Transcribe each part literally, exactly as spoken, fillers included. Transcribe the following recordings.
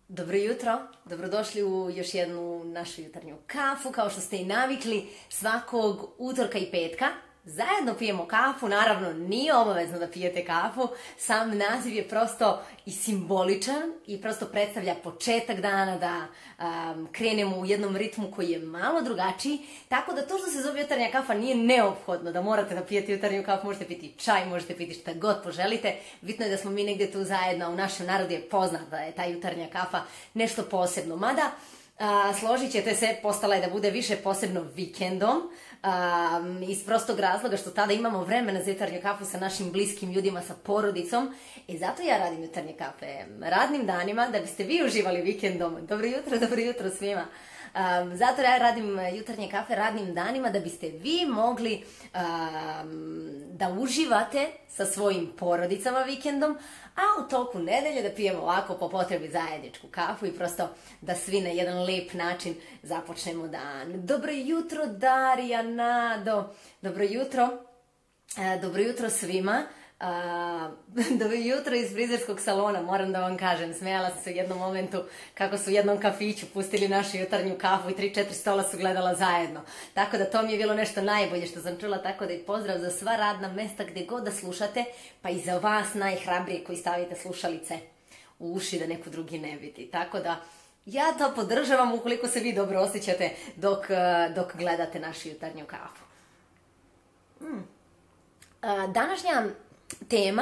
Dobro jutro, dobrodošli u još jednu našu jutarnju kafu, kao što ste i navikli, svakog utorka i petka. Zajedno pijemo kafu, naravno nije obavezno da pijete kafu, sam naziv je prosto i simboličan i prosto predstavlja početak dana da um, krenemo u jednom ritmu koji je malo drugačiji, tako da to što se zove jutarnja kafa nije neophodno da morate da pijete jutarnju kafu, možete piti čaj, možete piti šta god poželite, bitno je da smo mi negdje tu zajedno, a u našem narodu je poznat da je ta jutarnja kafa nešto posebno, mada A, složit ćete se, postala je da bude više posebno vikendom, a, iz prostog razloga što tada imamo vremena za jutarnju kafu sa našim bliskim ljudima, sa porodicom, i zato ja radim jutarnje kafe radnim danima, da biste vi uživali vikendom. Dobro jutro, dobro jutro svima. Um, zato ja radim jutarnje kafe radnim danima da biste vi mogli um, da uživate sa svojim porodicama vikendom, a u toku nedelje da pijemo ovako po potrebi zajedničku kafu i prosto da svi na jedan lep način započnemo dan. Dobro jutro Darija, Nado, dobro jutro, e, dobro jutro svima. A, dobro jutro iz frizerskog salona, moram da vam kažem, smijala sam se u jednom momentu kako su u jednom kafiću pustili našu jutarnju kafu i tri četiri stola su gledala zajedno, tako da to mi je bilo nešto najbolje što sam čula, tako da i pozdrav za sva radna mesta gdje god da slušate, pa i za vas najhrabrije koji stavite slušalice u uši da neko drugi ne vidi, tako da ja to podržavam ukoliko se vi dobro osjećate dok, dok gledate našu jutarnju kafu. Mm. A, današnja tema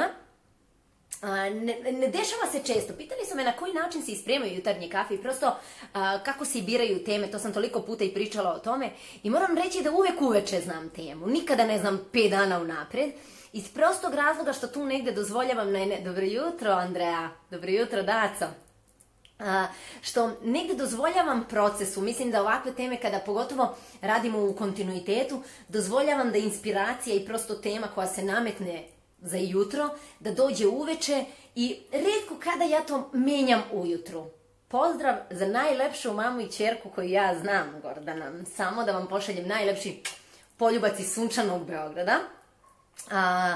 ne, ne dešava se često. Pitali su me na koji način se ispremaju jutarnje kafe i prosto a, kako se biraju teme, to sam toliko puta i pričala o tome i moram reći da uvek uveče znam temu, nikada ne znam pet dana unapred, iz prostog razloga što tu negde dozvoljavam na ne... Dobro jutro Andreja, dobro jutro Daco. A, što negdje dozvoljavam procesu, mislim da ovakve teme kada pogotovo radimo u kontinuitetu, dozvoljavam da inspiracija i prosto tema koja se nametne za jutro, da dođe uveče i retko kada ja to menjam ujutru. Pozdrav za najlepšu mamu i ćerku koju ja znam, Gordana, samo da vam pošaljem najlepši poljubac iz sunčanog Beograda. A,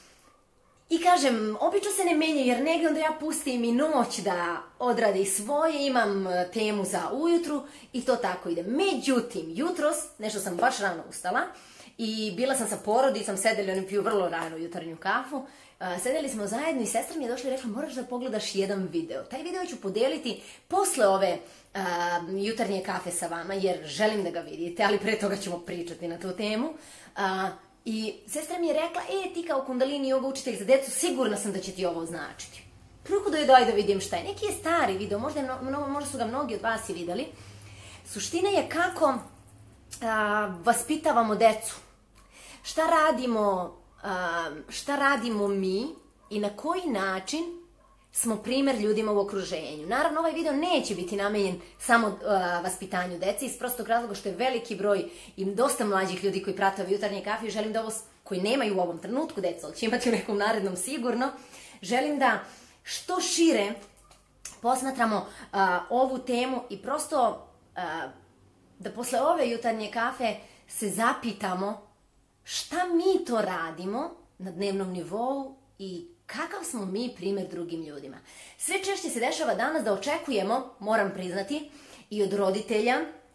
I kažem, obično se ne menja jer negdje onda ja pustim i noć da odradi svoje, imam temu za ujutru i to tako ide. Međutim, jutros, nešto sam baš rano ustala i bila sam sa porodicom, sedeli, oni piju vrlo rano jutarnju kafu, sedeli smo zajedno i sestra mi je došla i rekla moraš da pogledaš jedan video. Taj video ću podeliti posle ove a, jutarnje kafe sa vama jer želim da ga vidite, ali pre toga ćemo pričati na tu temu. A, I sestra mi je rekla, e, ti kao kundalini yoga učitelj za decu, sigurna sam da će ti ovo značiti. Prvo da je daj da vidim šta je. Neki je stari video, možda, mno, možda su ga mnogi od vas i videli. Suština je kako a, vaspitavamo decu. Šta radimo, a, šta radimo mi i na koji način smo primjer ljudima u okruženju. Naravno, ovaj video neće biti namenjen samo uh, vaspitanju dece, iz prostog razloga što je veliki broj i dosta mlađih ljudi koji prate ove jutarnje kafe i želim da ovo, koji nemaju u ovom trenutku deca, ali će imati u nekom narednom sigurno, želim da što šire posmatramo uh, ovu temu i prosto uh, da posle ove jutarnje kafe se zapitamo šta mi to radimo na dnevnom nivou i kakav smo mi primjer drugim ljudima. Sve češće se dešava danas da očekujemo, moram priznati, i od roditelja,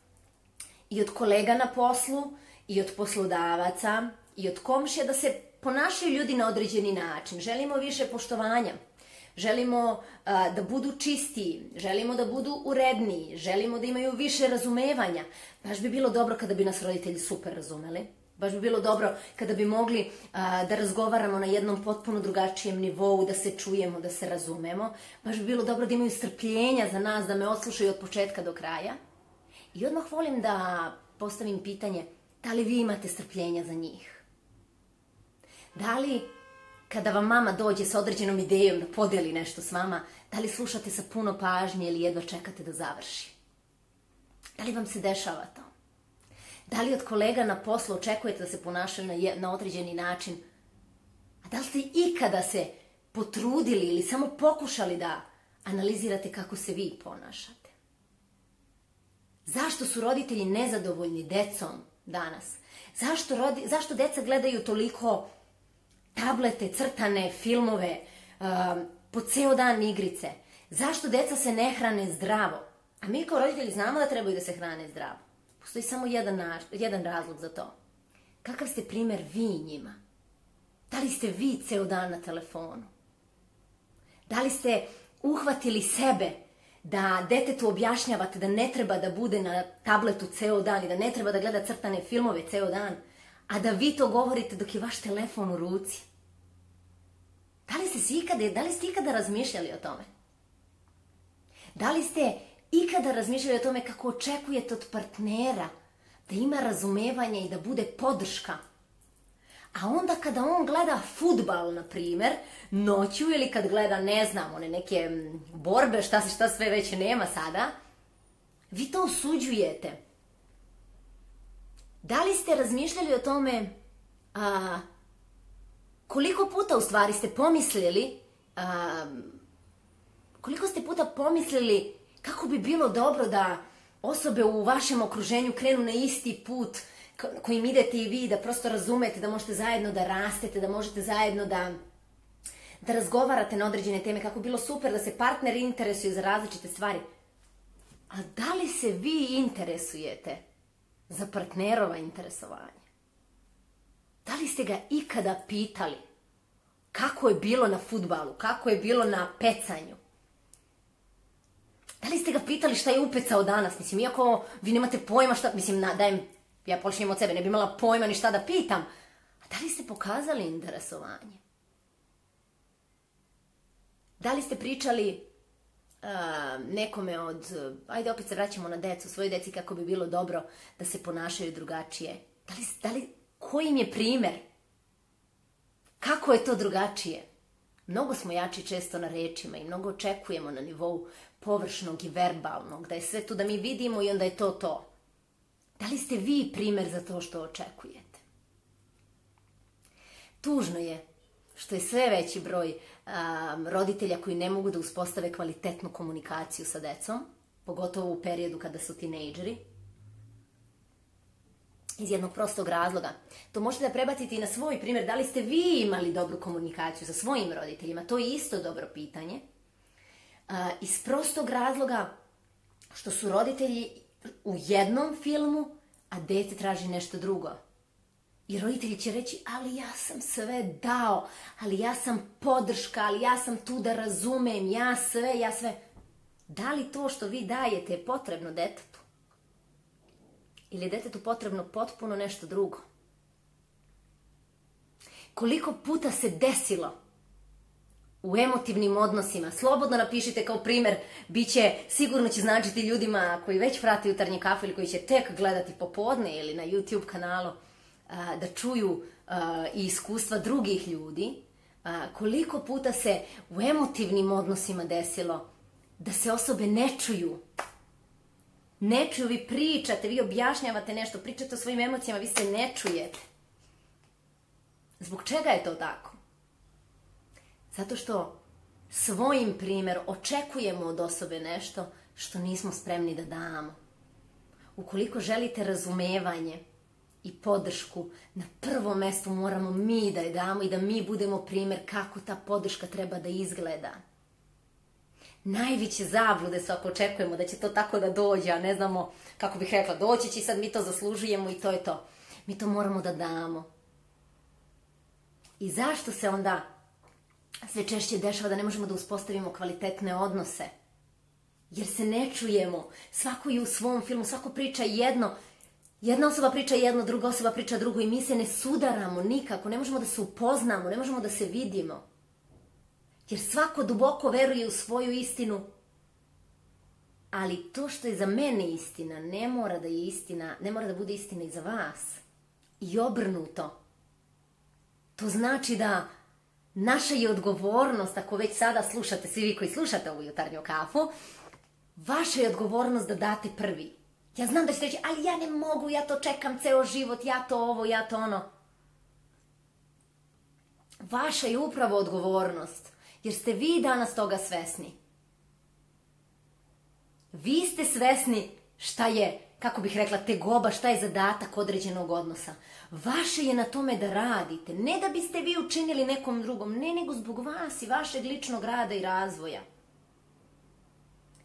i od kolega na poslu, i od poslodavaca, i od komšija da se ponašaju ljudi na određeni način. Želimo više poštovanja, želimo a, da budu čistiji, želimo da budu uredniji, želimo da imaju više razumevanja. Baš bi bilo dobro kada bi nas roditelji super razumeli. Baš bi bilo dobro kada bi mogli a, da razgovaramo na jednom potpuno drugačijem nivou, da se čujemo, da se razumemo. Baš bi bilo dobro da imaju strpljenja za nas, da me odslušaju od početka do kraja. I odmah volim da postavim pitanje, da li vi imate strpljenja za njih? Da li kada vam mama dođe sa određenom idejom da podeli nešto s vama, da li slušate sa puno pažnje ili jedva čekate da završi? Da li vam se dešava to? Da li od kolega na poslu očekujete da se ponašaju na, je, na određeni način? A da li ste ikada se potrudili ili samo pokušali da analizirate kako se vi ponašate? Zašto su roditelji nezadovoljni decom danas? Zašto, rodi, zašto deca gledaju toliko tablete, crtane, filmove, um, po ceo dan igrice? Zašto deca se ne hrane zdravo? A mi kao roditelji znamo da trebaju da se hrane zdravo. Postoji samo jedan, jedan razlog za to. Kakav ste primjer vi njima? Da li ste vi ceo dan na telefonu? Da li ste uhvatili sebe da detetu objašnjavate da ne treba da bude na tabletu ceo dan i da ne treba da gleda crtane filmove ceo dan, a da vi to govorite dok je vaš telefon u ruci? Da li ste, si ikada, da li ste ikada razmišljali o tome? Da li ste ikada razmišljali o tome kako očekujete od partnera da ima razumevanje i da bude podrška? A onda kada on gleda fudbal, na primjer, noću ili kad gleda, ne znam, one neke borbe, šta se šta sve već nema sada, vi to osuđujete. Da li ste razmišljali o tome a, koliko puta u stvari ste pomislili, a, koliko ste puta pomislili kako bi bilo dobro da osobe u vašem okruženju krenu na isti put kojim idete i vi, da prosto razumete, da možete zajedno da rastete, da možete zajedno da, da razgovarate na određene teme, kako bilo super da se partneri interesuju za različite stvari. A da li se vi interesujete za partnerova interesovanje? Da li ste ga ikada pitali kako je bilo na fudbalu, kako je bilo na pecanju? Da li ste ga pitali šta je upecao danas? Mislim, iako vi nemate pojma šta, mislim, na, dajem, ja počinjem od sebe, ne bi imala pojma ni šta da pitam. A da li ste pokazali interesovanje? Da li ste pričali uh, nekome od, ajde opet se vraćamo na decu, svojoj deci kako bi bilo dobro da se ponašaju drugačije? Da li, da li, koji im je primer? Kako je to drugačije? Mnogo smo jači često na rečima i mnogo očekujemo na nivou površnog i verbalnog, da je sve tu da mi vidimo i onda je to to. Da li ste vi primer za to što očekujete? Tužno je što je sve veći broj um, roditelja koji ne mogu da uspostave kvalitetnu komunikaciju sa decom, pogotovo u periodu kada su tinejdžeri, iz jednog prostog razloga. To možete da prebacite i na svoj primjer. Da li ste vi imali dobru komunikaciju sa svojim roditeljima? To je isto dobro pitanje. Uh, iz prostog razloga što su roditelji u jednom filmu, a dete traži nešto drugo. I roditelji će reći, ali ja sam sve dao, ali ja sam podrška, ali ja sam tu da razumem, ja sve, ja sve. Da li to što vi dajete je potrebno detetu? Ili je detetu potrebno potpuno nešto drugo? Koliko puta se desilo u emotivnim odnosima? Slobodno napišite kao primjer, bit će, sigurno će značiti ljudima koji već prate Jutarnji kafu ili koji će tek gledati popodne ili na YouTube kanalu, a, da čuju a, i iskustva drugih ljudi. A, koliko puta se u emotivnim odnosima desilo da se osobe ne čuju. Ne čuju, vi pričate, vi objašnjavate nešto, pričate o svojim emocijama, vi se ne čujete. Zbog čega je to tako? Zato što svojim primjerom očekujemo od osobe nešto što nismo spremni da damo. Ukoliko želite razumevanje i podršku, na prvom mjestu moramo mi da je damo i da mi budemo primjer kako ta podrška treba da izgleda. Najveće zablude su ako očekujemo da će to tako da dođe, a ne znamo, kako bih rekla, doći će i sad mi to zaslužujemo i to je to. Mi to moramo da damo. I zašto se onda sve češće dešava da ne možemo da uspostavimo kvalitetne odnose? Jer se ne čujemo. Svako je u svom filmu, svako priča jedno. Jedna osoba priča jedno, druga osoba priča drugo i mi se ne sudaramo nikako. Ne možemo da se upoznamo, ne možemo da se vidimo. Jer svako duboko veruje u svoju istinu. Ali to što je za mene istina, ne mora da je istina, ne mora da bude istina i za vas. I obrnuto. To znači da naša je odgovornost, ako već sada slušate, svi vi koji slušate ovu Jutarnju kafu, vaša je odgovornost da date prvi. Ja znam da ćete reći, ali ja ne mogu, ja to čekam ceo život, ja to ovo, ja to ono. Vaša je upravo odgovornost, jer ste vi danas toga svesni. Vi ste svesni šta je, kako bih rekla, tegoba, šta je zadatak određenog odnosa. Vaše je na tome da radite, ne da biste vi učinili nekom drugom, ne nego zbog vas i vašeg ličnog rada i razvoja.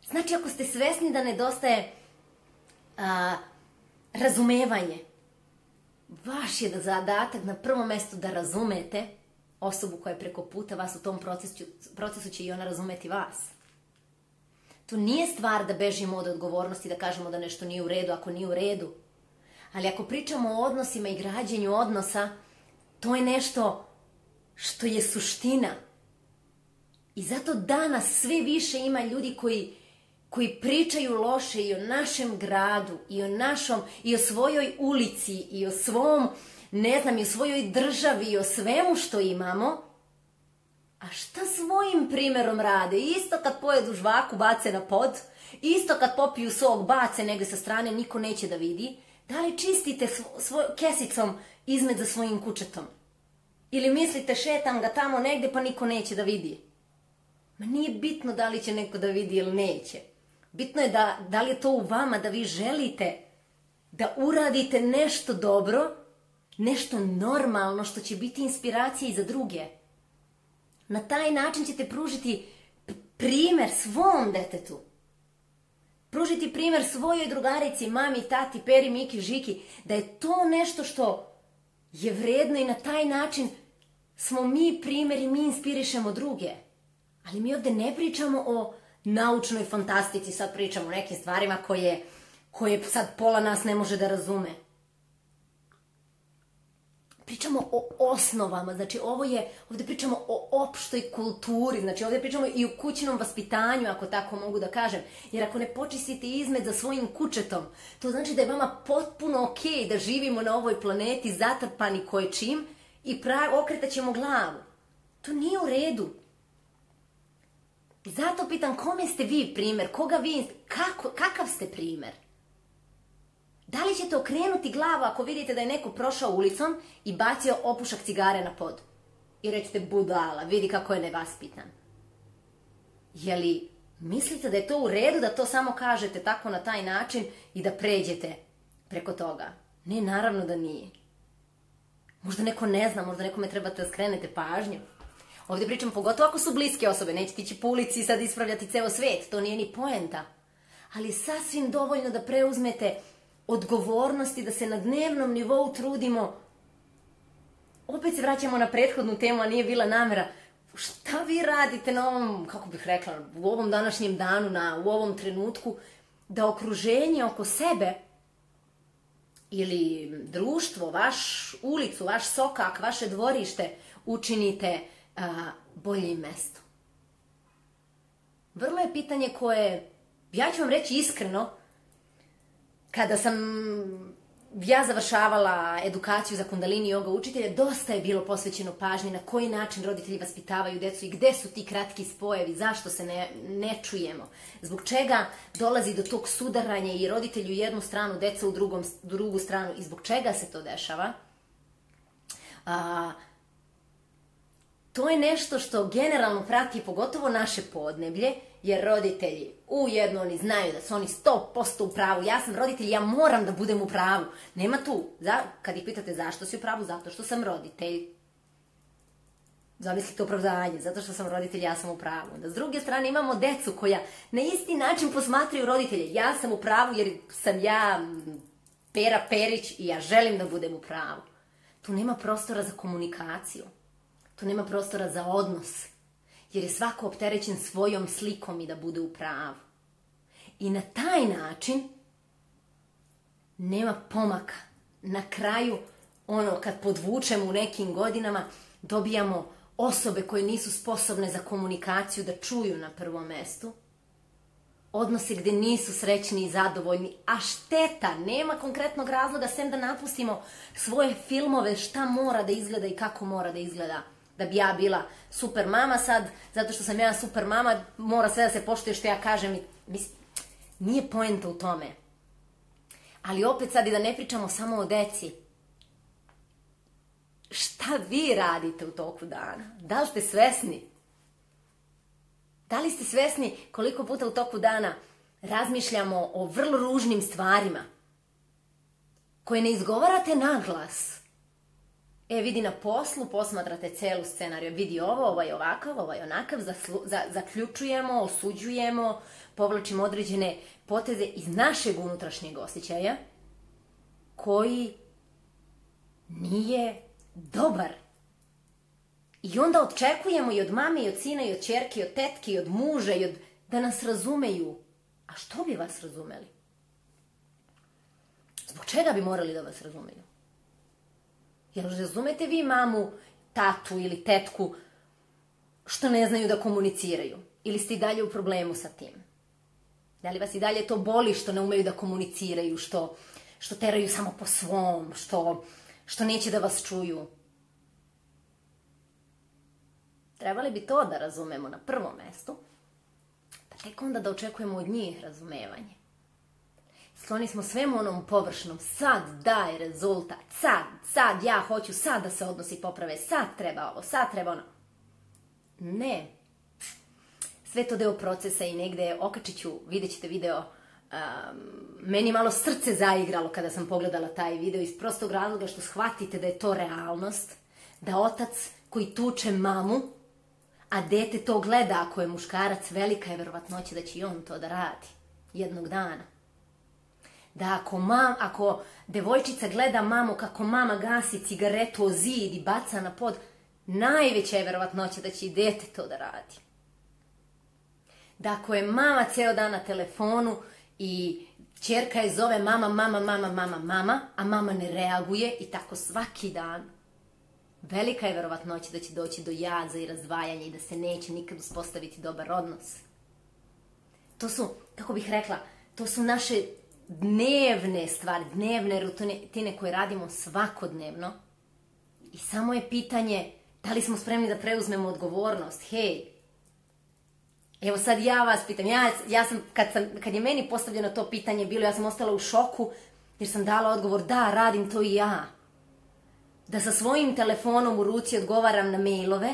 Znači, ako ste svesni da nedostaje a, razumevanje, vaš je da zadatak na prvom mestu da razumete osobu koja je preko puta vas u tom procesu, procesu će i ona razumeti vas. To nije stvar da bežimo od odgovornosti, da kažemo da nešto nije u redu ako nije u redu. Ali ako pričamo o odnosima i građenju odnosa, to je nešto što je suština. I zato danas sve više ima ljudi koji, koji pričaju loše i o našem gradu, i o našom, i o svojoj ulici, i o svom, ne znam, i o svojoj državi, i o svemu što imamo. A šta svojim primjerom rade? Isto kad pojedu žvaku, bace na pod, isto kad popiju sok, bace negdje sa strane, niko neće da vidi. Da li čistite svoj, kesicom izmed za svojim kućetom? Ili mislite šetam ga tamo negdje pa niko neće da vidi? Ma nije bitno da li će neko da vidi ili neće. Bitno je da, da li je to u vama, da vi želite da uradite nešto dobro, nešto normalno što će biti inspiracija i za druge. Na taj način ćete pružiti primjer svom detetu. Pružiti primjer svojoj drugarici, mami, tati, Peri, Miki, Žiki, da je to nešto što je vredno i na taj način smo mi primjer i mi inspirišemo druge. Ali mi ovdje ne pričamo o naučnoj fantastici, sad pričamo o nekim stvarima koje, koje sad pola nas ne može da razume. Pričamo o osnovama, znači ovo je, ovdje pričamo o opštoj kulturi, znači ovdje pričamo i o kućnom vaspitanju, ako tako mogu da kažem. Jer ako ne počistite izmed za svojim kućetom, to znači da je vama potpuno okej da živimo na ovoj planeti zatrpani koječim i okretat ćemo glavu. To nije u redu. I zato pitam, kome ste vi primjer, koga vi, kako, kakav ste primjer? Da li ćete okrenuti glavu ako vidite da je neko prošao ulicom i bacio opušak cigare na pod? I rećete, budala, vidi kako je nevaspitan. Je li mislite da je to u redu da to samo kažete tako na taj način i da pređete preko toga? Ne, naravno da nije. Možda neko ne zna, možda nekome trebate da skrenete pažnju. Ovdje pričam pogotovo ako su bliske osobe, nećete ići po ulici i sad ispravljati ceo svet, to nije ni poenta. Ali sasvim dovoljno da preuzmete odgovornosti, da se na dnevnom nivou trudimo. Opet se vraćamo na prethodnu temu, a nije bila namera. Šta vi radite na ovom, kako bih rekla, u ovom današnjem danu, na, u ovom trenutku, da okruženje oko sebe ili društvo, vaš ulicu, vaš sokak, vaše dvorište učinite a, boljim mestom? Vrlo je pitanje koje, ja ću vam reći iskreno, kada sam ja završavala edukaciju za kundalini yoga učitelja, dosta je bilo posvećeno pažnji na koji način roditelji vaspitavaju decu i gde su ti kratki spojevi, zašto se ne, ne čujemo, zbog čega dolazi do tog sudaranja i roditelju u jednu stranu, deca u drugom, drugu stranu i zbog čega se to dešava. A, to je nešto što generalno prati pogotovo naše podneblje, jer roditelji ujedno oni znaju da su oni sto posto u pravu. Ja sam roditelj, ja moram da budem u pravu. Nema tu. Za, kad ih pitate zašto si u pravu, zato što sam roditelj. Zamislite opravdanje, zato što sam roditelj, ja sam u pravu. Da s druge strane imamo decu koja na isti način posmatraju roditelje. Ja sam u pravu jer sam ja Pera Perić i ja želim da budem u pravu. Tu nema prostora za komunikaciju. Tu nema prostora za odnos. Jer je svako opterećen svojom slikom i da bude u pravu. I na taj način nema pomaka. Na kraju, ono, kad podvučemo u nekim godinama, dobijamo osobe koje nisu sposobne za komunikaciju da čuju na prvom mestu. Odnose gde nisu srećni i zadovoljni, a šteta, nema konkretnog razloga sem da napustimo svoje filmove šta mora da izgleda i kako mora da izgleda. Da bi ja bila super mama sad, zato što sam ja super mama, mora sve da se poštuje što ja kažem. Mislim, nije poenta u tome. Ali opet sad i da ne pričamo samo o deci. Šta vi radite u toku dana? Da li ste svesni? Da li ste svesni koliko puta u toku dana razmišljamo o vrlo ružnim stvarima koje ne izgovarate na glas, E, vidi na poslu, posmatrate celu scenariju, vidi ovo, ovaj ovakav, ovaj onakav, zaslu, za, zaključujemo, osuđujemo, povlačimo određene poteze iz našeg unutrašnjeg osjećaja, koji nije dobar. I onda očekujemo i od mame, i od sina, i od ćerke, i od tetke, i od muža, i od... da nas razumeju. A što bi vas razumeli? Zbog čega bi morali da vas razumeju? Jel razumete vi mamu, tatu ili tetku što ne znaju da komuniciraju? Ili ste i dalje u problemu sa tim? Da li vas i dalje to boli što ne umeju da komuniciraju, što, što teraju samo po svom, što, što neće da vas čuju? Trebali bi to da razumemo na prvom mestu, pa tek onda da očekujemo od njih razumevanje. Skloni smo svemu onom površnom, sad daj rezultat, sad, sad ja hoću, sad da se odnosi poprave, sad treba ovo, sad treba ono. Ne. Sve to deo procesa i negde okačit ću, vidjet ćete video, um, meni malo srce zaigralo kada sam pogledala taj video iz prostog razloga što shvatite da je to realnost, da otac koji tuče mamu, a dete to gleda ako je muškarac, velika je verovatnoća da će i on to da radi jednog dana. Da ako, mam, ako devojčica gleda mamu kako mama gasi cigaretu o zid i baca na pod, najveća je verovatnoća da će i dete to da radi. Da ako je mama ceo dan na telefonu i ćerka je zove mama, mama, mama, mama, mama, a mama ne reaguje i tako svaki dan, velika je verovatnoća da će doći do jaza i razdvajanja i da se neće nikad uspostaviti dobar odnos. To su, kako bih rekla, to su naše dnevne stvari, dnevne rutine koje radimo svakodnevno i samo je pitanje da li smo spremni da preuzmemo odgovornost. Hej, evo sad ja vas pitam, ja, ja sam, kad, sam, kad je meni postavljeno to pitanje bilo, ja sam ostala u šoku jer sam dala odgovor, da, radim to i ja. Da sa svojim telefonom u ruci odgovaram na mailove,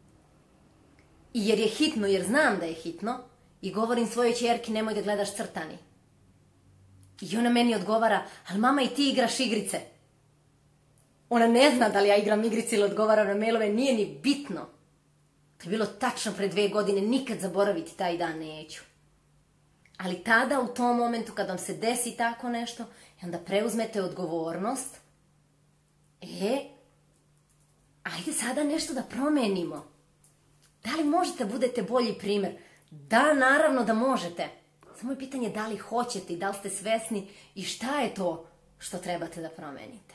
i jer je hitno, jer znam da je hitno, i govorim svojoj ćerki nemoj da gledaš crtani. I ona meni odgovara, ali mama i ti igraš igrice. Ona ne zna da li ja igram igrice ili odgovaram na mailove, nije ni bitno. To je bilo tačno pre dve godine, nikad zaboraviti taj dan neću. Ali tada, u tom momentu, kad vam se desi tako nešto, i onda preuzmete odgovornost, e, ajde sada nešto da promenimo. Da li možete da budete bolji primer? Da, naravno da možete. Samo je pitanje da li hoćete i da li ste svesni i šta je to što trebate da promenite.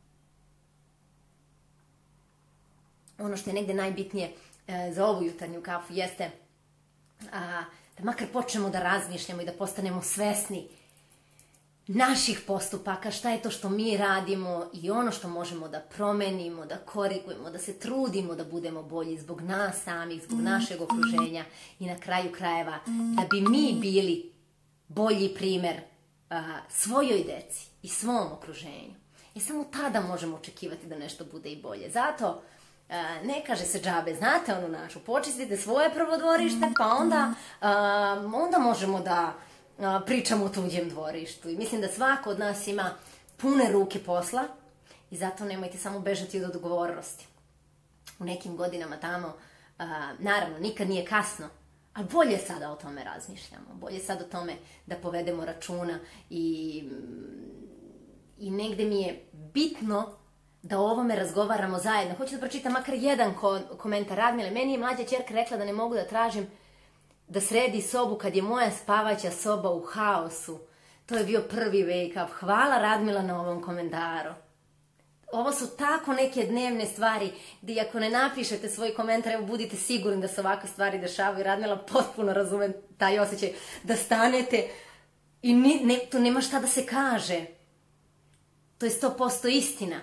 Ono što je negde najbitnije e, za ovu jutarnju kafu jeste a, da makar počnemo da razmišljamo i da postanemo svesni naših postupaka, šta je to što mi radimo i ono što možemo da promenimo, da korigujemo, da se trudimo da budemo bolji zbog nas samih, zbog našeg okruženja i na kraju krajeva da bi mi bili bolji primer a, svojoj deci i svom okruženju. I samo tada možemo očekivati da nešto bude i bolje. Zato a, ne kaže se džabe, znate onu našu, počistite svoje prvo dvorište, pa onda, a, onda možemo da pričamo o tuđem dvorištu. I mislim da svako od nas ima pune ruke posla i zato nemojte samo bežati od odgovornosti. U nekim godinama tamo, a, naravno, nikad nije kasno, ali bolje sada o tome razmišljamo. Bolje sad o tome da povedemo računa i, i negde mi je bitno da o ovome razgovaramo zajedno. Hoću da pročitam makar jedan ko komentar. Radmile, meni je mlađa ćerka rekla da ne mogu da tražim da sredi sobu kad je moja spavaća soba u haosu. To je bio prvi wake up. Hvala Radmila na ovom komentaru. Ovo su tako neke dnevne stvari gdje ako ne napišete svoj komentar, evo budite sigurni da se ovakve stvari dešavaju. Radmila potpuno razume taj osjećaj da stanete i ni, ne, to nema šta da se kaže. To je sto posto istina.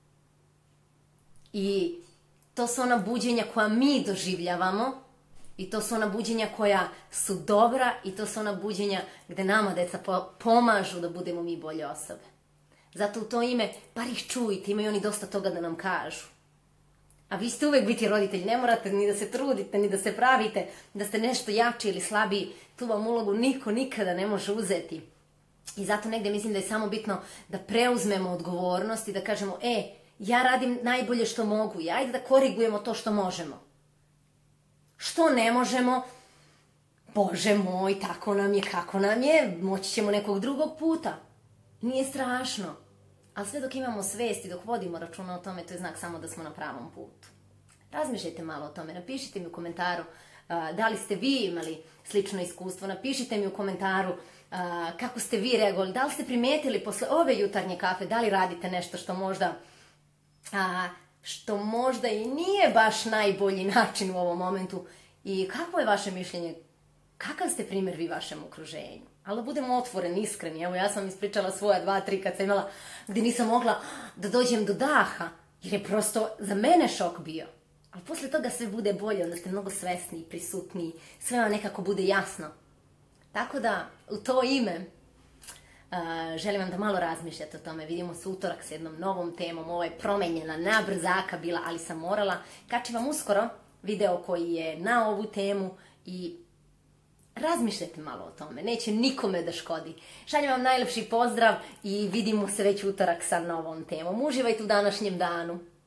I to su ona buđenja koja mi doživljavamo. I to su ona buđenja koja su dobra i to su ona buđenja gde nama deca pomažu da budemo mi bolje osobe. Zato u to ime, bar ih čujte, imaju oni dosta toga da nam kažu. A vi ste uvek biti roditelji, ne morate ni da se trudite, ni da se pravite, da ste nešto jači ili slabiji, tu vam ulogu niko nikada ne može uzeti. I zato negde mislim da je samo bitno da preuzmemo odgovornost i da kažemo, e, ja radim najbolje što mogu i ajde da korigujemo to što možemo. Što ne možemo, Bože moj, tako nam je, kako nam je, moći ćemo nekog drugog puta. Nije strašno. Ali sve dok imamo svest i dok vodimo računa o tome, to je znak samo da smo na pravom putu. Razmišljajte malo o tome, napišite mi u komentaru uh, da li ste vi imali slično iskustvo, napišite mi u komentaru uh, kako ste vi reagovali, da li ste primetili posle ove jutarnje kafe, da li radite nešto što možda, uh, što možda i nije baš najbolji način u ovom momentu i kakvo je vaše mišljenje, kakav ste primjer vi vašem okruženju. Ali budemo otvoreni, iskreni. Evo, ja sam ispričala svoja dva, tri kad sam imala, gdje nisam mogla da dođem do daha, jer je prosto za mene šok bio. Ali posle toga sve bude bolje, onda ste mnogo svesniji, prisutniji, sve vam nekako bude jasno. Tako da, u to ime, uh, želim vam da malo razmišljate o tome. Vidimo se utorak s jednom novom temom, ovo je promenjena, nabrzaka bila, ali sam morala. Kačim vam uskoro video koji je na ovu temu i razmišljajte malo o tome, neće nikome da škodi. Šaljem vam najlepši pozdrav i vidimo se već utorak sa novom temom. Uživajte u današnjem danu.